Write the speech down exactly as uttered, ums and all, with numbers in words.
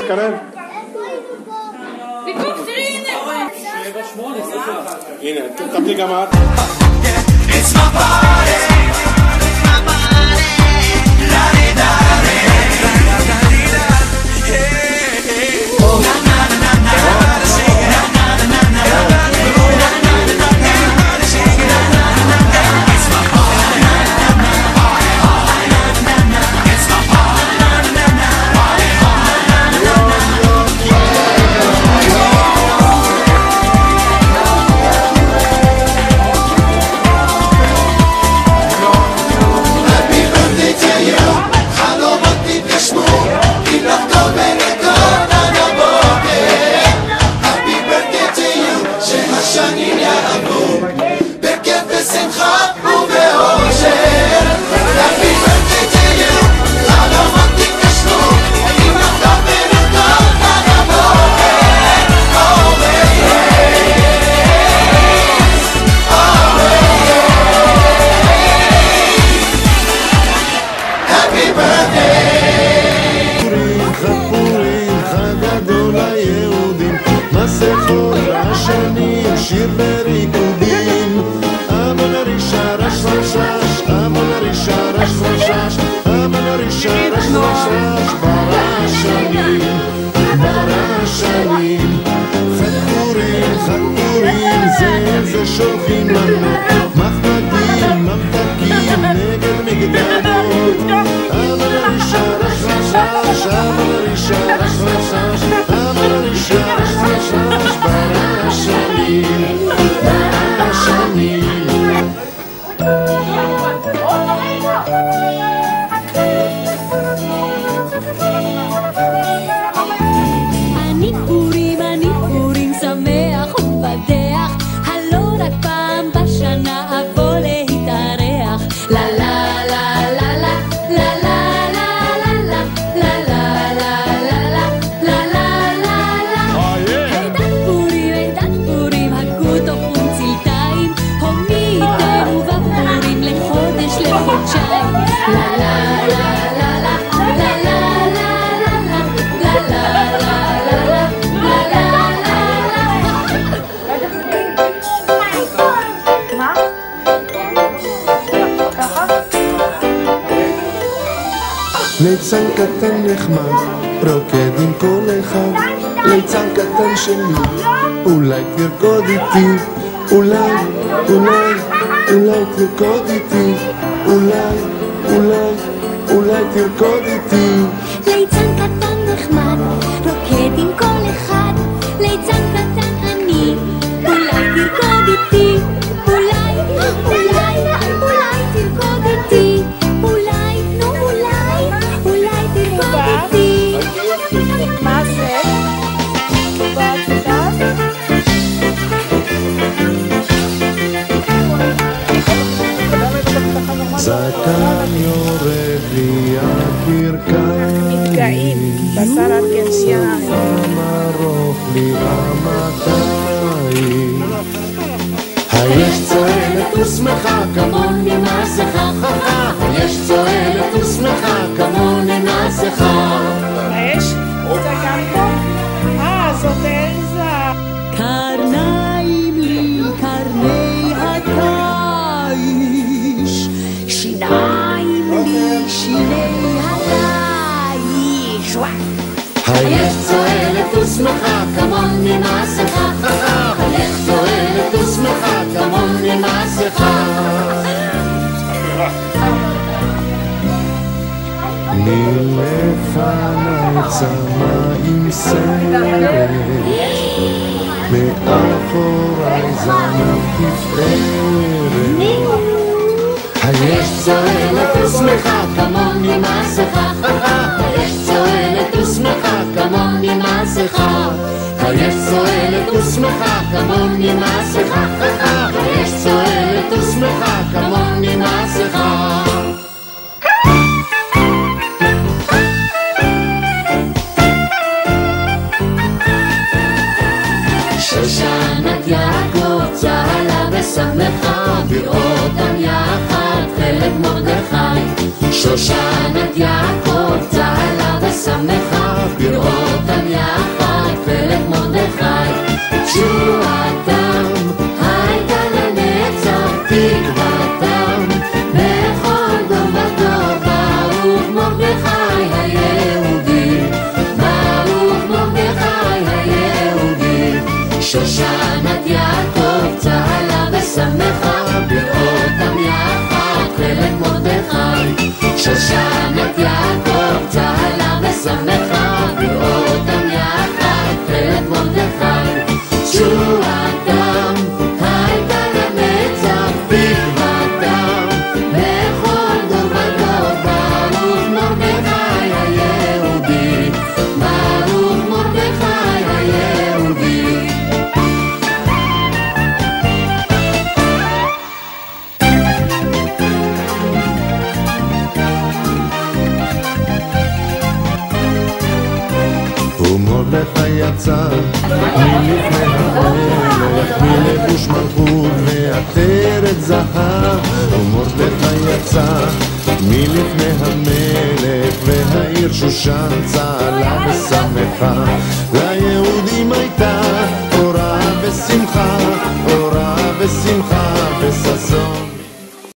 להתקרב. הנה, תקבלי גם את. It's my party, it's my party, la di da di da da di da, hey hey. Oh na na na na, everybody shake it, na na na na, everybody move, na na na na, everybody shake it, na na na na. It's my party, na na na, party hard, na na na. It's my party, na na na, party hard, na na na. שיר בריקודים אבל הרישה רש רש רש אבל הרישה רש רש רש אבל הרישה רש רש רש ברשנים ברשנים חתורים חתורים זה זה שולחים לנו מחמדים ממתקים נגד מגדלות אבל הרישה רש רש רש אבל הרישה רש רש רש אבל הרישה רש רש רש ברשנים ברשנים אני פורים, אני פורים שמח ובדח הלא רק פעם בשנה אבוא להתארח לה לה לה לה לה לה לה לה לה לה לה לה לה לה עידת פורים, עידת פורים הכו תופון צלתיים הומי איתנו בפורים לחודש לחודשיים לה לה לה לה לה לה לה לה לה ליצן קטן נחמד, רוקד עם כל אחד ליצן קטן שלי, אולי תרקוד איתי אולי, אולי, אולי תרקוד איתי אולי, אולי, אולי תרקוד איתי ליצן קטן נחמד, רוקד עם כל אחד ליצן קטן אני, אולי תרקוד איתי אולי, אולי, אולי תרקוד איתי אולי, נו אולי, אולי תרקוד איתי מה זה? זקן יורד לי הברכיים נפגעים, בשר ארגנטינה סופם ארוך לי המאתיים היש צועלת ושמחה כמוני מסכה היש צועלת ושמחה כמוני מסכה יש? זה גם פה? אה, זאת אלזה קרניים לי קרני התיש שיניים לי שיני התיש היש צועלת ושמחה כמוני מסכה היש צועלת ושמחה כמוני מסכה מלפני צמא עם סרט מאחורי זנב תפארת היש צועלת ושמחה כמוני מסכה היש צועלת ושמחה כמוני מסכה היש צועלת ושמחה כמוני מסכה היש צועלת ושמחה כמוני מסכה שושנת יעקב צהלה ושמחה בראותם יחד חלק מרדכי שושנת יעקב צהלה ושמחה בראותם שושנת יעקב צהלה ושמחה, בראותם יחד תכלת מרדכי. שושנת יעקב צהלה ושמחה, בראותם יחד תכלת מרדכי. תשועתם הייתה לנצח, תקוותם בכל דור ודור. ברוך מרדכי היהודי, ברוך מרדכי היהודי. ומרדכי יצא מלפני המלך, מלבוש מלכות ועטרת זהב. ומרדכי יצא מלפני המלך, והעיר שושן צהלה ושמחה. ליהודים הייתה אורה ושמחה, אורה ושמחה וששון.